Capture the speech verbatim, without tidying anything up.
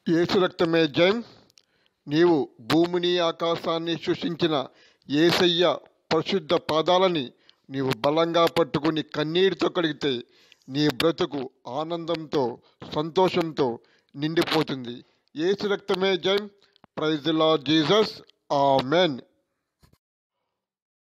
యేసు రక్తమే జయం. నీవు భూమిని ఆకాశాన్ని సృష్టించిన యేసయ్య పరిశుద్ధ పాదాలని నీవు బలంగా పట్టుకుని కన్నీటితో కడిగితే నీ బ్రతుకు ఆనందంతో సంతోషంతో నిండిపోతుంది. యేసు రక్తమే జయం. Praise the Lord Jesus. Amen.